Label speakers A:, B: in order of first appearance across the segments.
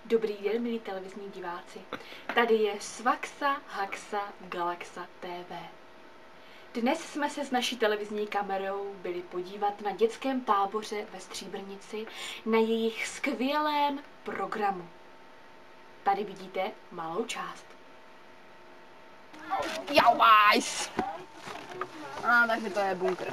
A: Dobrý den, milí televizní diváci. Tady je Svaxa Haxa Galaxa TV. Dnes jsme se s naší televizní kamerou byli podívat na dětském táboře ve Stříbrnici na jejich skvělém programu. Tady vidíte malou část.
B: Jauajs! Takže to je bunkr.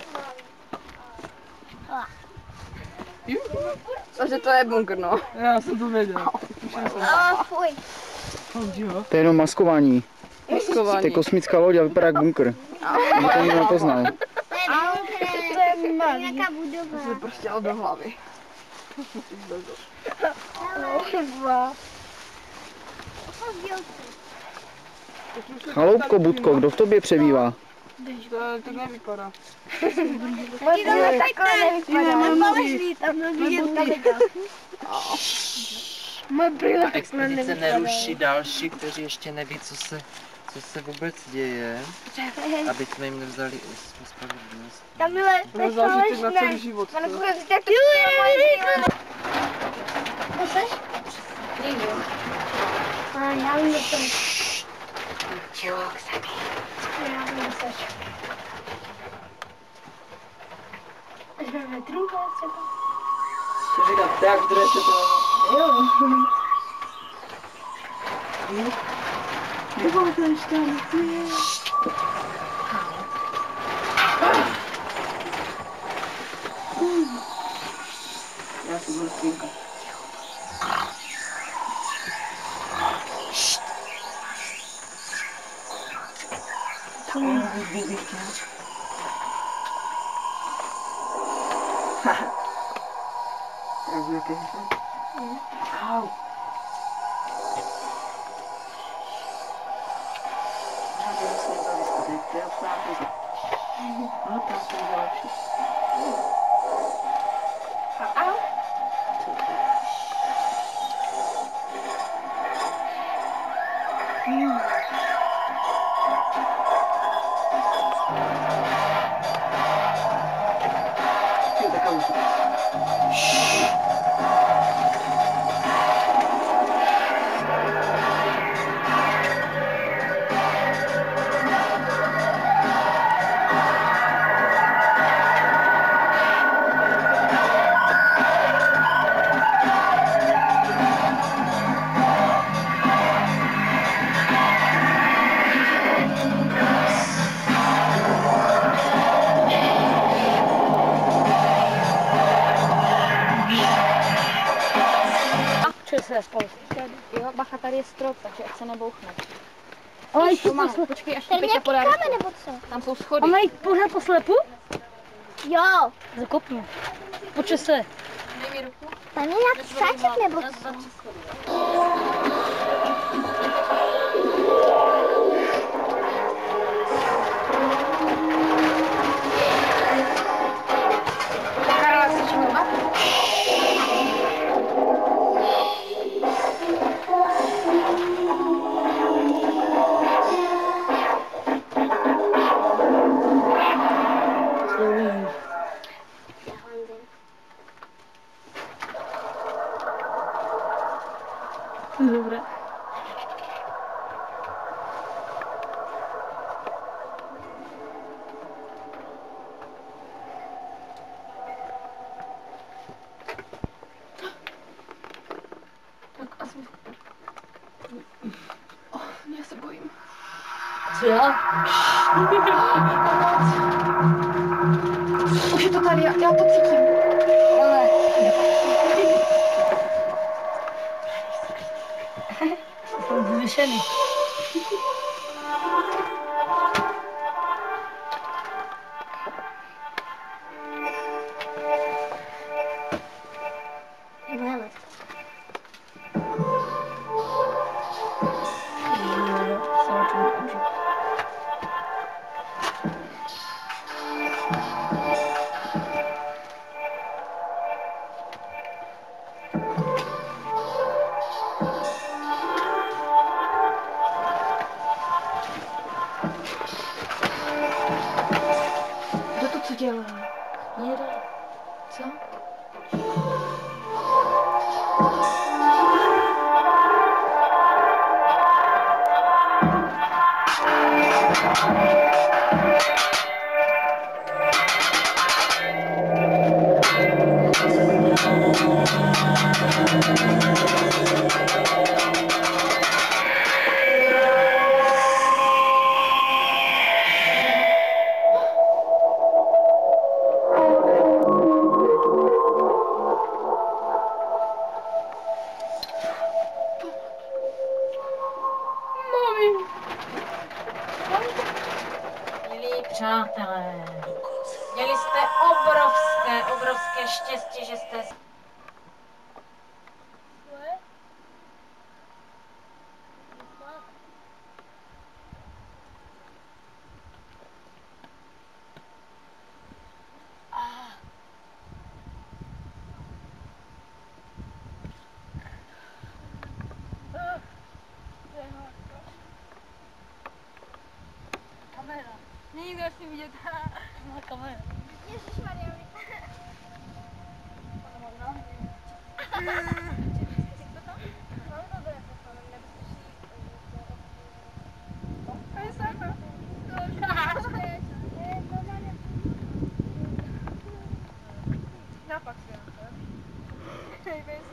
B: Takže to je bunkr, no.
C: Já jsem to věděl.
B: Fuj.
D: To je jenom maskování.
B: Maskování.
D: To je kosmická loď a vypadá jak bunkr. To nikdo nepoznal.
B: To je malý. Jaká budova? To je prostě do hlavy.
D: Chaloupko, Budko, kdo v tobě přebývá?
C: To nevypadá.
E: Ta expedice neruší další, kteří ještě neví, co se vůbec děje, aby jsme jim nevzali spravedlnost.
C: To je zážitek na celý život.
E: Tak, druhé se to. Já si budu spínkat. Au. Já musím to vyzkoušet, to je opravdu. No, tam jsou další. Au.
F: Jo, bacha, tady je strop, takže ať se nebouchne.
B: Ale
F: Počkej, až Peťa podá.
B: nebo co?
F: Tam jsou schody.
B: A mají pořád po slepu? Jo. Zakopnu. Počkej se.
F: Dej mi ruku.
B: Tam je nějaký sáček nebo co?
F: Karla, chceš mluvat?
C: Dobré.
F: Tak asi... Já se bojím.
B: Co já?
F: Už je to tady, já to cítím.
B: Ale. Jsem zvyšený.
F: dělá? Jede. Co?
A: obrovské štěstí, že jste...
B: Kamera. Není to asi vidět. No, kamera. Ježišmarja. Napak si na to.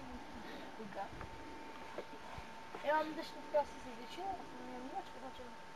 B: Já mám dešťovku asi se zvětšila, nevím, jak to začalo.